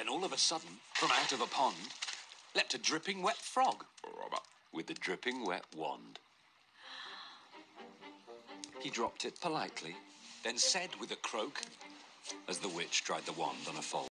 Then all of a sudden, from out of a pond, leapt a dripping wet frog with a dripping wet wand. He dropped it politely, then said with a croak, as the witch tried the wand on a fold.